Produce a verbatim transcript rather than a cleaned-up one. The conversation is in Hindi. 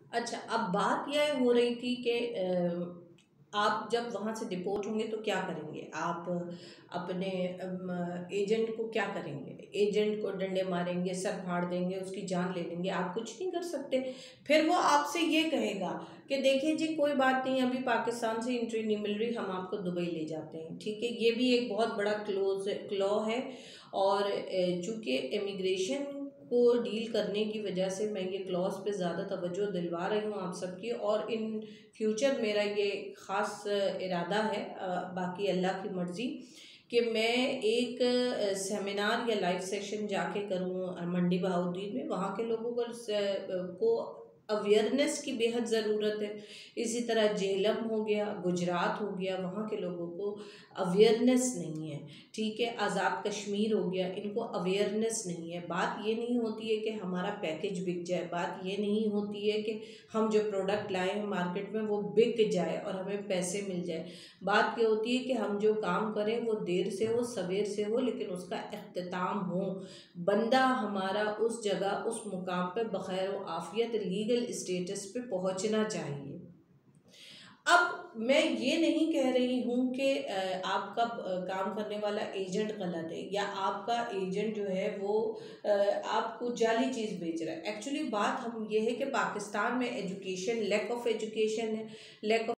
अच्छा, अब बात यह हो रही थी कि अ, आप जब वहाँ से डिपोर्ट होंगे तो क्या करेंगे? आप अपने अम, एजेंट को क्या करेंगे? एजेंट को डंडे मारेंगे, सर फाड़ देंगे, उसकी जान ले लेंगे, आप कुछ नहीं कर सकते। फिर वो आपसे ये कहेगा कि देखिए जी, कोई बात नहीं, अभी पाकिस्तान से एंट्री नहीं मिल रही, हम आपको दुबई ले जाते हैं, ठीक है? ये भी एक बहुत बड़ा क्लोज़ क्लॉ है। और अ, चूँकि इमिग्रेशन को डील करने की वजह से मैं ये क्लॉज पे ज़्यादा तवज्जो दिलवा रही हूँ आप सबकी, और इन फ्यूचर मेरा ये ख़ास इरादा है, अ, बाकी अल्लाह की मर्ज़ी, कि मैं एक अ, सेमिनार या लाइव सेशन जाके करूँ अ, मंडी बहाउद्दीन में। वहाँ के लोगों को स को अवेयरनेस की बेहद ज़रूरत है। इसी तरह जेहलम हो गया, गुजरात हो गया, वहाँ के लोगों को अवेयरनेस नहीं है, ठीक है? आज़ाद कश्मीर हो गया, इनको अवेयरनेस नहीं है। बात ये नहीं होती है कि हमारा पैकेज बिक जाए, बात ये नहीं होती है कि हम जो प्रोडक्ट लाए हैं मार्केट में वो बिक जाए और हमें पैसे मिल जाए। बात ये होती है कि हम जो काम करें वो देर से हो, सवेर से हो, लेकिन उसका इख्तिताम हो। बंदा हमारा उस जगह, उस मुकाम पे बखैर व आफियत लीगल स्टेटस पे पहुंचना चाहिए। अब मैं ये नहीं कह रही हूँ कि अ, आपका अ, काम करने वाला एजेंट गलत है, या आपका एजेंट जो है वो अ, आपको जाली चीज़ बेच रहा है। एक्चुअली बात हम ये है कि पाकिस्तान में एजुकेशन, लैक ऑफ एजुकेशन है, लैक